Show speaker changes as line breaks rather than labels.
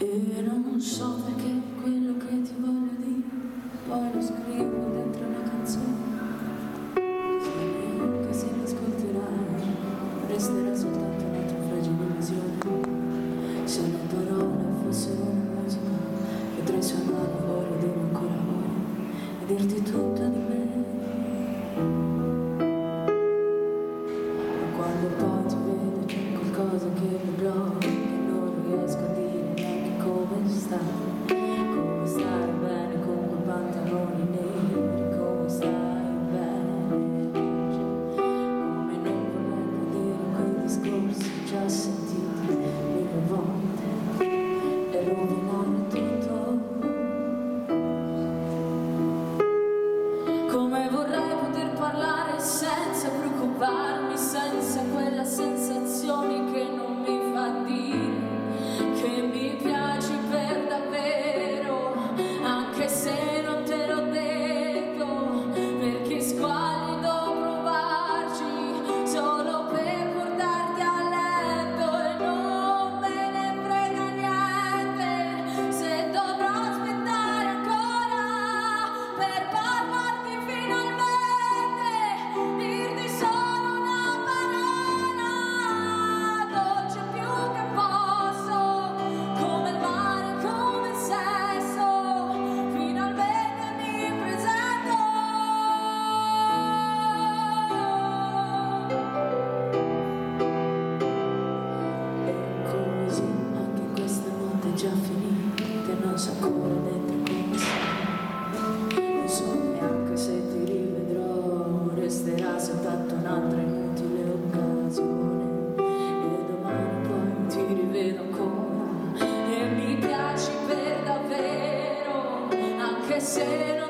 E non so perché quello che ti voglio dire poi lo scrivo dentro una canzone. Se neanche se l'ascolterai resterà soltanto un'altra fragile illusione. Se le parole fossero una musica potrei suonare ora ed ora ancora ora e dirti tutto di me. Ma quando poi ti vedo c'è qualcosa che mi blocca, che non riesco a dire neanche come stai bene con quei pantaloni neri, come stai bene oggi, come non vorrei cadere in quei discorsi già sentiti mille volte e rovinare tutto. Come vorrei poter parlare senza preoccuparmi, senza quella sensazione che non mi fa dire che mi piaci per davvero, anche se non te l'ho detto, perché squallido provarci solo per portarti a letto e non me ne frega niente se dovrò aspettare ancora per parlarti finalmente, dirti solo una parola dolce più che posso, come il mare, come il sesso, finalmente mi presento. E così anche questa notte è già finita, non so ancora dentro come sei. Non so neanche se ti rivedrò, resterà soltanto un'altra inutile occasione. E domani poi ti rivedo ancora e mi piaci per davvero, anche se